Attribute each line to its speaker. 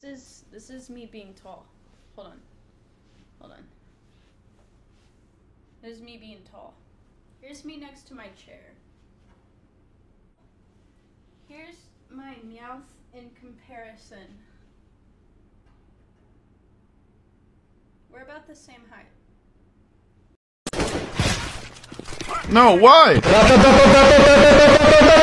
Speaker 1: This is me being tall. Hold on. This is me being tall. Here's me next to my chair. Here's my Meowth in comparison. We're about the same height.
Speaker 2: No, why?